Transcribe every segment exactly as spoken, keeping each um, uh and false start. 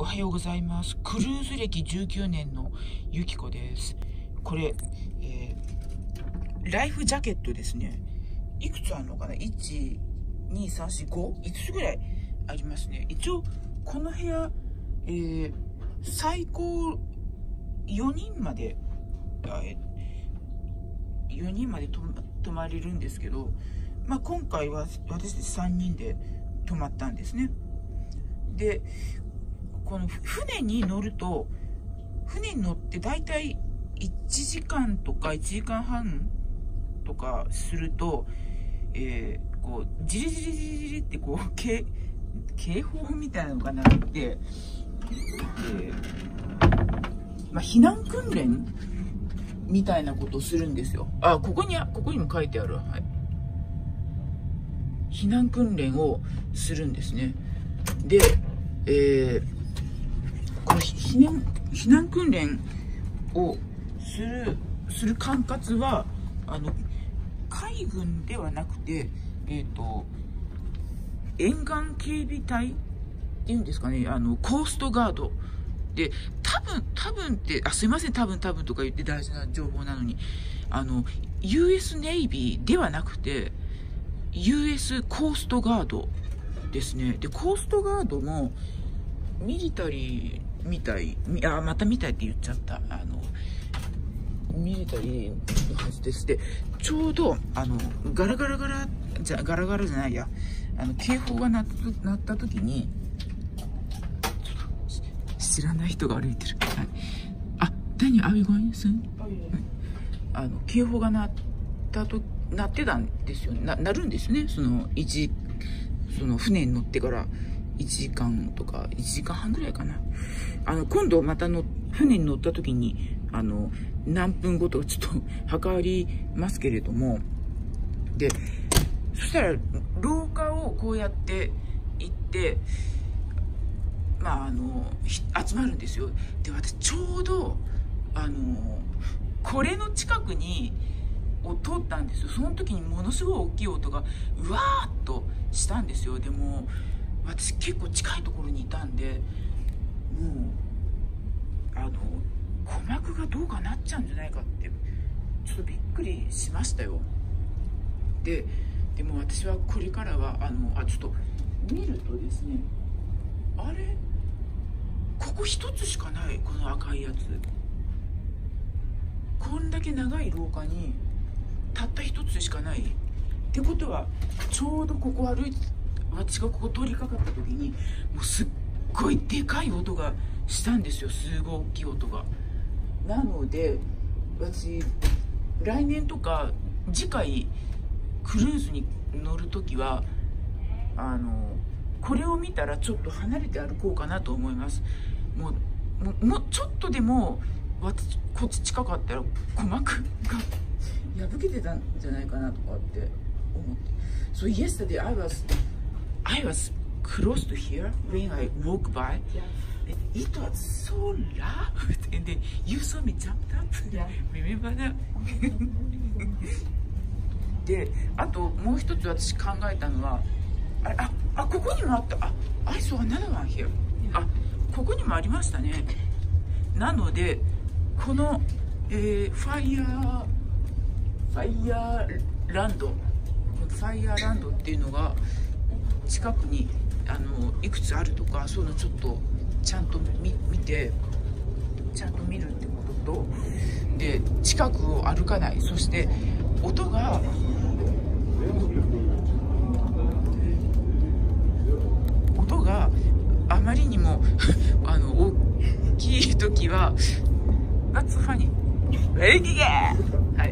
おはようございます。クルーズ歴じゅうきゅうねんのゆきこです。これ、えー、ライフジャケットですね。いくつあるのかな ?いち、に、さん、よん、ご?い つぐらいありますね。一応、この部屋、えー、最高よにんまで、えー、よにんまで泊まれるんですけど、まあ、今回は私たちさんにんで泊まったんですね。で、この船に乗ると、船に乗ってだいたいいちじかんとかいちじかんはんとかすると、えー、こうジリジリジリジリってこう警警報みたいなのが鳴って、えーまあ、避難訓練みたいなことをするんですよ。あ、ここにここにも書いてある。はい。避難訓練をするんですね。で、えー、この避難、避難訓練をする、する管轄は、あの、海軍ではなくて、えっと、沿岸警備隊っていうんですかね、あの、コーストガード。で、多分、多分って、あ、すいません、多分、多分とか言って大事な情報なのに、あの、ユーエス ネイビーではなくて、ユーエス コーストガードですね。で、コーストガードも、ミリタリーみたい、あ、またみたいって言っちゃった。あの、ミリタリーのはずです。で、ちょうど、あの、ガラガラガラ、じゃ、ガラガラじゃないや、あの、警報が鳴った、鳴った時に、ちょっと、知らない人が歩いてる。はい。あ、何、are we going soon? あの、警報が鳴ったと、鳴ってたんですよね。な、鳴るんですね。その、一、その、船に乗ってから、いちじかんとか、いちじかんはんぐらいかな。あの、今度またの、船に乗った時に、あの、何分後とかちょっと測りますけれども、で、そしたら、廊下をこうやって行って、まあ、あの、集まるんですよ。で、私、ちょうど、あの、これの近くに、を通ったんですよ。その時にものすごい大きい音が、うわーっとしたんですよ。でも、私結構近いところにいたんで、もうあの鼓膜がどうかなっちゃうんじゃないかってちょっとびっくりしましたよ。で、でも私はこれからはあのあちょっと見るとですね、あれここ一つしかない、この赤いやつ。こんだけ長い廊下にたった一つしかないってことは、ちょうどここ歩いて私がここ通りかかった時にもうすっごいでかい音がしたんですよ。すごい大きい音が。なので私来年とか次回クルーズに乗る時はあのこれを見たらちょっと離れて歩こうかなと思います。もうもうもうちょっとでも私こっち近かったら鼓膜が破けてたんじゃないかなとかって思って。So yesterday I was I was close to here when I walked by. Yeah. It was so loud, and then you saw me jump up. Yeah. Remember that? で、あともう一つ私考えたのは、あれ、あ、あ、ここにもあった。あ、I saw another one here. あ、ここにもありましたね。なので、この、えー、ファイヤー、ファイヤーランド、ファイヤーランドっていうのが、近くにあのいくつあるとか、そういうのちょっとちゃんと 見, 見てちゃんと見るってことと、で近くを歩かない、そして音が音があまりにもあの大きい時は「What's funny? はい、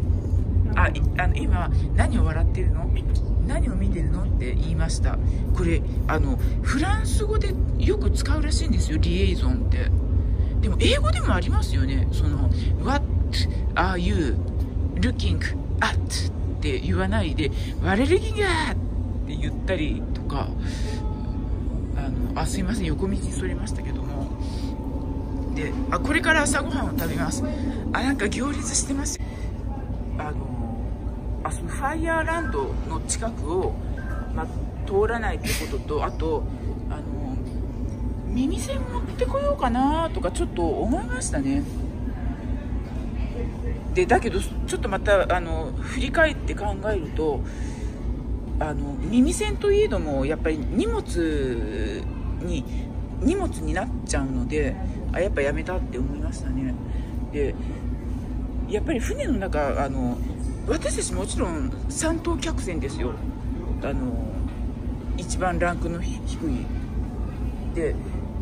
ああの今何を笑ってるの？何を見てるのって言いました。これあのフランス語でよく使うらしいんですよ、リエイゾンって。でも英語でもありますよね。その What are you looking at って言わないで What are you looking at って言ったりとか、あのあすいません、横道にそれましたけども。で、あ、これから朝ごはんを食べます。あ、なんか行列してます。あのあそのファイヤーランドの近くを、まあ、通らないってことと、あとあの道耳栓持ってこようかなとかちょっと思いましたね。でだけどちょっとまたあの振り返って考えると、あの耳栓といえどもやっぱり荷物に荷物になっちゃうので、あやっぱやめたって思いましたね。でやっぱり船の中、あの私たちもちろん三等客船ですよ。あの一番ランクの低いで、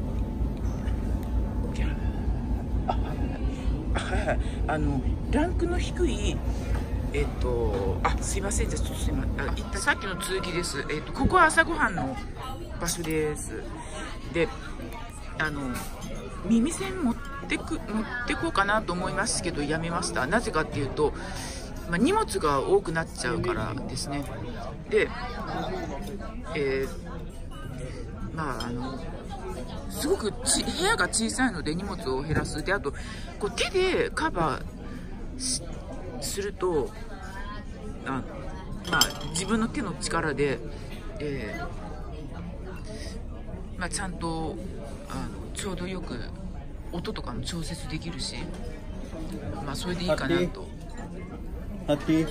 あはいはい、あのランクの低い、えっとあすいません、じゃあちょっとすいません、あったさっきの続きです。えっとここは朝ごはんの場所です。であの耳栓持ってく持ってこうかなと思いますけどやめました。なぜかっていうと、まあ、荷物が多くなっちゃうからですね。で、えー、まああのすごくち部屋が小さいので荷物を減らす。であとこう手でカバー し, するとあ、まあ、自分の手の力で、えーまあ、ちゃんとあのちょうどよく音とかも調節できるし、まあそれでいいかなと。 ハッピーチ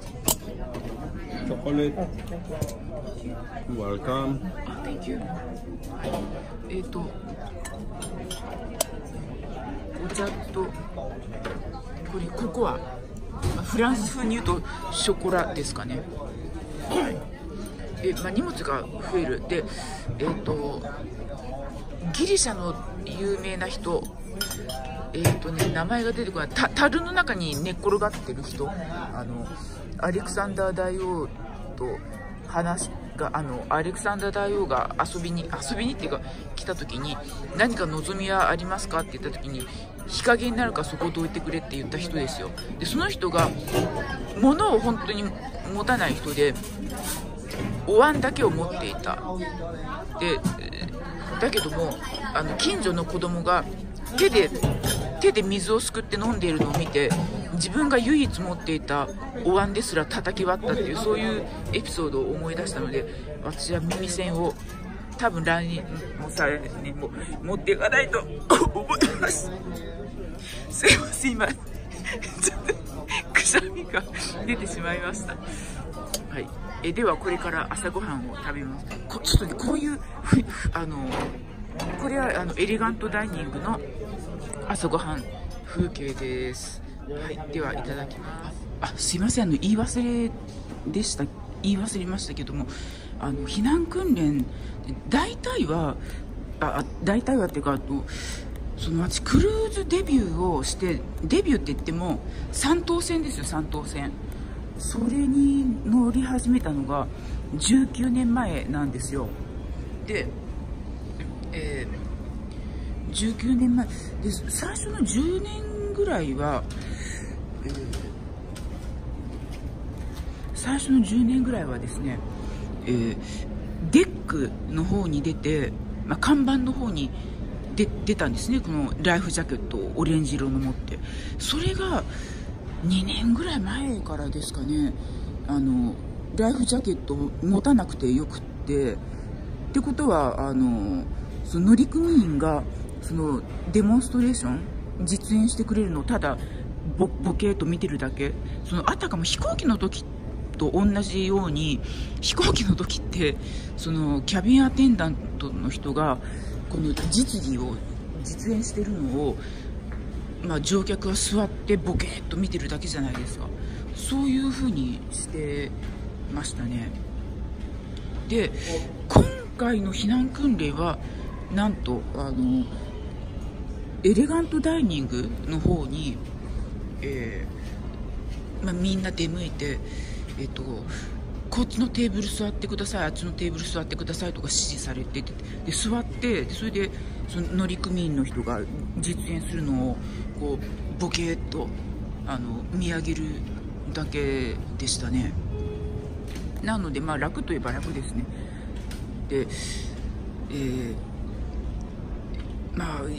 ョコレート Welcome。 あ、Thank you。 えっ、ー、とお茶とこれココア、フランス風に言うとショコラですかね。はい。で、まあ、荷物が増える。でえっ、ー、とギリシャの有名な人、えーとね、名前が出てこない。た樽の中に寝っ転がってる人、あのアレクサンダー大王と話があのアレクサンダー大王が遊びに遊びにっていうか来た時に、何か望みはありますかって言った時に、日陰になるかそこをどいてくれって言った人ですよ。でその人が物を本当に持たない人で、お椀だけを持っていた。でだけどもあの近所の子供が手で手で水をすくって飲んでいるのを見て、自分が唯一持っていたお椀ですら叩き割ったっていう、そういうエピソードを思い出したので、私は耳栓を多分来年も再来年も持っていかないと思います。すいません、今ちょっとくしゃみが出てしまいました。はい、えではこれから朝ごはんを食べます。こちょっとね、こういうふあのこれはあのエレガントダイニングの朝ごはん風景です。はい、ではいただきます。あ、すいません、あの言い忘れでした言い忘れましたけども、あの避難訓練大体はあ大体はっていうか、あとその私クルーズデビューをして、デビューって言っても三等船ですよ、三等船。それに乗り始めたのがじゅうきゅうねんまえなんですよ。で、えー、じゅうきゅうねんまえで、最初のじゅうねんぐらいは、えー、最初のじゅうねんぐらいはですね、えー、デックの方に出て、まあ、看板の方に出出たんですね。このライフジャケットをオレンジ色の持って。それがにねんぐらい前からですかね、あのライフジャケットを持たなくてよくって、ってことはあのその乗組員がそのデモンストレーション実演してくれるのをただ ボ, ボケーっと見てるだけ。そのあたかも飛行機の時と同じように、飛行機の時ってそのキャビンアテンダントの人がこの実技を実演してるのを、まあ、乗客は座ってボケーっと見てるだけじゃないですか。そういう風にしてましたね。で今回の避難訓練はなんとあのエレガントダイニングの方に、えーまあ、みんな出向いて、えっと、こっちのテーブル座ってください、あっちのテーブル座ってくださいとか指示されてて、で座って、それでその乗組員の人が実演するのをこうボケーっとあの見上げるだけでしたね。なのでまあ楽といえば楽ですね。で、えー、まあ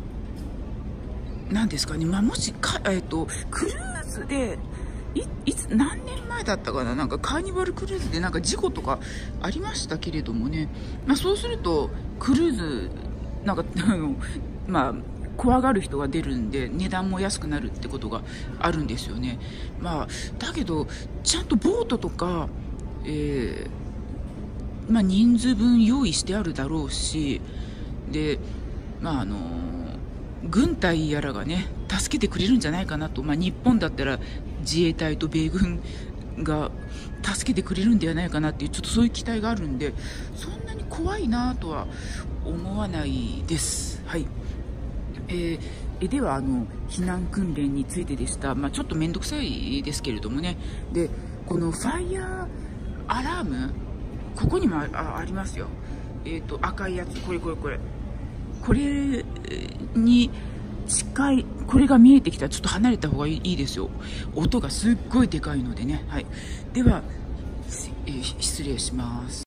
なんですかね、まあ、もしか、えーと、クルーズでいいつ何年前だったかな、なんかカーニバルクルーズでなんか事故とかありましたけれどもね、まあ、そうするとクルーズなんかあのまあ怖がる人が出るんで値段も安くなるってことがあるんですよね。まあだけどちゃんとボートとか、えーまあ、人数分用意してあるだろうし、でまああの軍隊やらがね助けてくれるんじゃないかなと、まあ、日本だったら自衛隊と米軍が助けてくれるんではないかなっていう、ちょっとそういう期待があるんで、そんなに怖いなとは思わないです。はい。えー、えではあの避難訓練についてでした。まあ、ちょっと面倒くさいですけれどもね。でこのファイヤーアラーム、ここにも あ, ありますよ。えっ、ー、と赤いやつ、これこれこれこれに近い、これが見えてきたらちょっと離れた方がいいですよ。音がすっごいでかいのでね。はい。では、えー、失礼します。